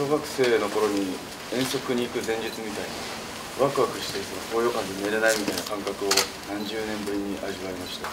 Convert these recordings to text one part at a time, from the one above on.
小学生の頃に遠足に行く前日みたいなワクワクして高揚感で寝れないみたいな感覚を何十年ぶりに味わいました。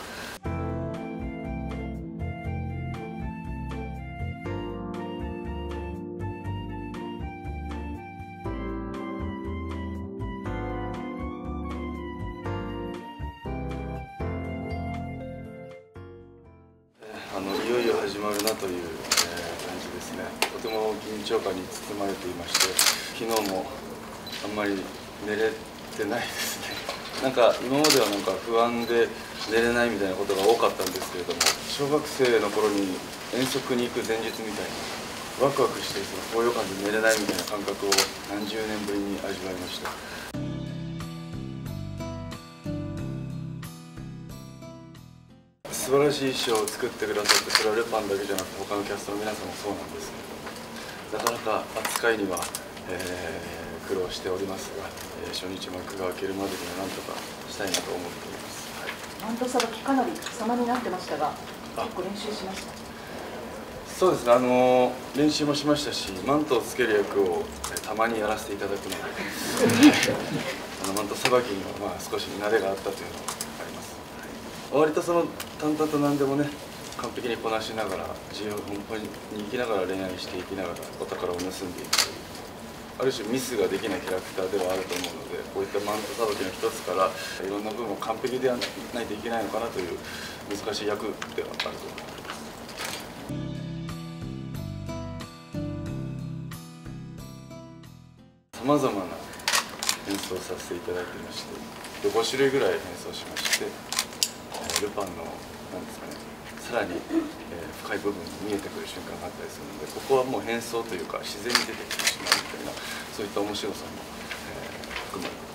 いよいよ始まるなという感じですね。とても緊張感に包まれていまして、昨日もあんまり寝れてないですね。なんか今までは不安で寝れないみたいなことが多かったんですけれども、小学生の頃に遠足に行く前日みたいなワクワクして高揚感で寝れないみたいな感覚を何十年ぶりに味わいました。素晴らしい衣装を作ってくださって、それはルパンだけじゃなくて他のキャストの皆さんもそうなんですけれども、なかなか扱いには、苦労しておりますが、初日幕が開けるまでには何とかしたいなと思っております。 マントさばきかなり様になってましたが、結構練習しました。 そうですね、練習もしましたし、マントをつける役をたまにやらせていただくのでマントさばきには少し慣れがあったというのがあります。割と淡々と何でもね、完璧にこなしながら、自由奔放に生きながら恋愛していきながらお宝を盗んでいくという、ある種ミスができないキャラクターではあると思うので、こういったマントさばきの一つからいろんな部分を完璧ではないといけないのかなという難しい役ではあると思います。さまざまな演奏をさせていただいてまして、5種類ぐらい演奏しまして、ルパンのなんですかね、さらに、深い部分に見えてくる瞬間があったりするので、ここはもう変装というか自然に出てきてしまうみたいな、そういった面白さも、含まれています。